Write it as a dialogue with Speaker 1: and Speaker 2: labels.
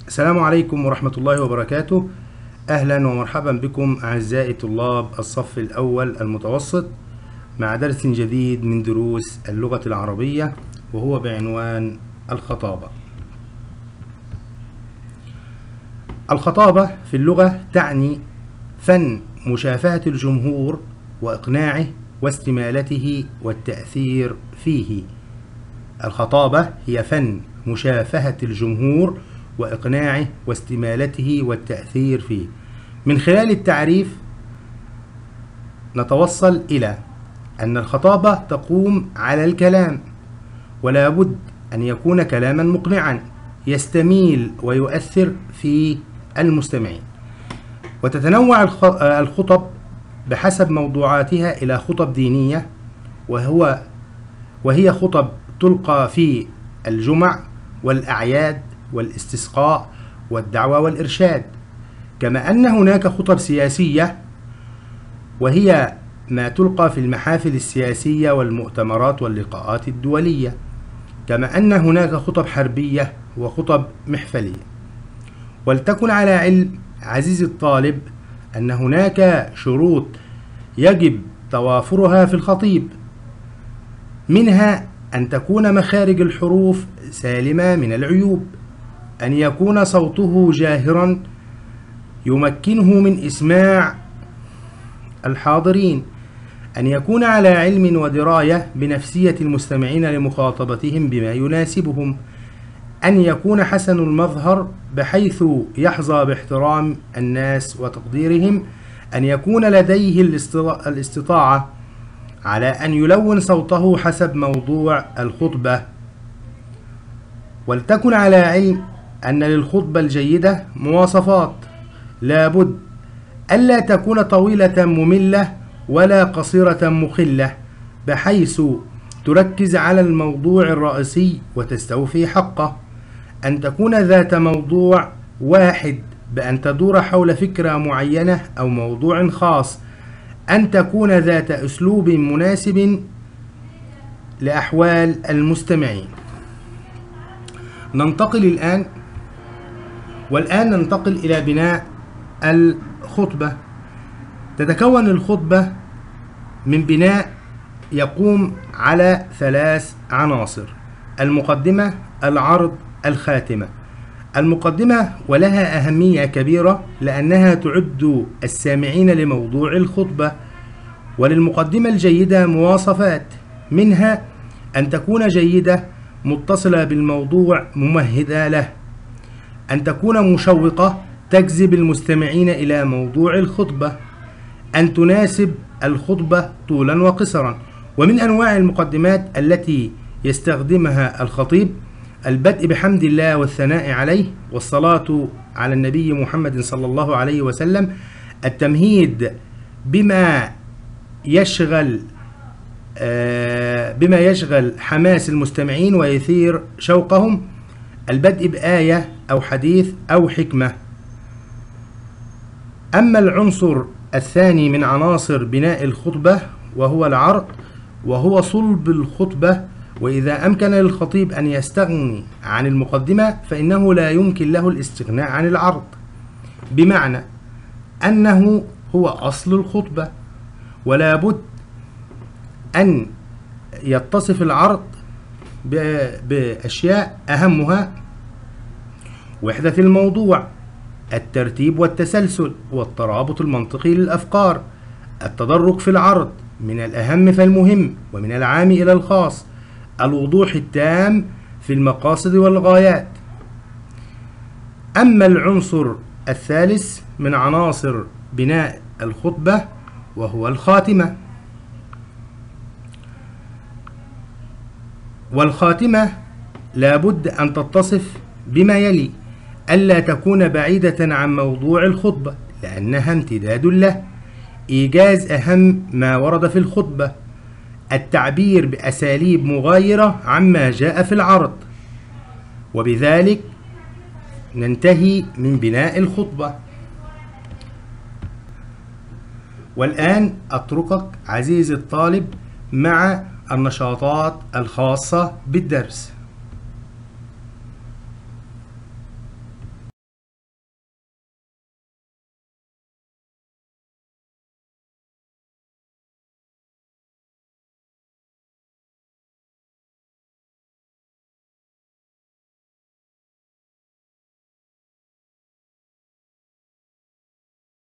Speaker 1: السلام عليكم ورحمة الله وبركاته. أهلا ومرحبا بكم أعزائي طلاب الصف الأول المتوسط مع درس جديد من دروس اللغة العربية، وهو بعنوان الخطابة. الخطابة في اللغة تعني فن مشافهة الجمهور وإقناعه واستمالته والتأثير فيه. الخطابة هي فن مشافهة الجمهور وإقناعه واستمالته والتأثير فيه. من خلال التعريف نتوصل إلى أن الخطابة تقوم على الكلام، ولا بد أن يكون كلاما مقنعا يستميل ويؤثر في المستمعين. وتتنوع الخطب بحسب موضوعاتها إلى خطب دينية، وهي خطب تلقى في الجمع والأعياد والاستسقاء والدعوة والإرشاد، كما أن هناك خطب سياسية وهي ما تلقى في المحافل السياسية والمؤتمرات واللقاءات الدولية، كما أن هناك خطب حربية وخطب محفلية. ولتكن على علم عزيزي الطالب أن هناك شروط يجب توافرها في الخطيب، منها أن تكون مخارج الحروف سالمة من العيوب، أن يكون صوته جاهرا يمكنه من إسماع الحاضرين، أن يكون على علم ودراية بنفسية المستمعين لمخاطبتهم بما يناسبهم، أن يكون حسن المظهر بحيث يحظى باحترام الناس وتقديرهم، أن يكون لديه الاستطاعة على أن يلون صوته حسب موضوع الخطبة. ولتكن على علم أن للخطبة الجيدة مواصفات: لابد ألا تكون طويلة مملة ولا قصيرة مخلة، بحيث تركز على الموضوع الرئيسي وتستوفي حقه، أن تكون ذات موضوع واحد بأن تدور حول فكرة معينة أو موضوع خاص، أن تكون ذات أسلوب مناسب لأحوال المستمعين. ننتقل إلى بناء الخطبة. تتكون الخطبة من بناء يقوم على 3 عناصر: المقدمة، العرض، الخاتمة. المقدمة ولها أهمية كبيرة لأنها تعد السامعين لموضوع الخطبة. وللمقدمة الجيدة مواصفات، منها أن تكون جيدة متصلة بالموضوع ممهدة له، أن تكون مشوقة تجذب المستمعين إلى موضوع الخطبة، أن تناسب الخطبة طولا وقصرا. ومن أنواع المقدمات التي يستخدمها الخطيب: البدء بحمد الله والثناء عليه والصلاة على النبي محمد صلى الله عليه وسلم، التمهيد بما يشغل حماس المستمعين ويثير شوقهم، البدء بآية أو حديث أو حكمة. أما العنصر الثاني من عناصر بناء الخطبة وهو العرض، وهو صلب الخطبة. وإذا أمكن للخطيب أن يستغني عن المقدمة فإنه لا يمكن له الاستغناء عن العرض، بمعنى أنه هو أصل الخطبة، ولا بد أن يتصف العرض بأشياء أهمها: وحدة الموضوع، الترتيب والتسلسل والترابط المنطقي للأفكار، التدرج في العرض من الأهم فالمهم ومن العام إلى الخاص، الوضوح التام في المقاصد والغايات. أما العنصر الثالث من عناصر بناء الخطبة وهو الخاتمة. والخاتمة لابد أن تتصف بما يلي: ألا تكون بعيدة عن موضوع الخطبة لأنها امتداد له، إيجاز أهم ما ورد في الخطبة، التعبير بأساليب مغايرة عما جاء في العرض. وبذلك ننتهي من بناء الخطبة. والآن أتركك عزيزي الطالب مع النشاطات الخاصة بالدرس.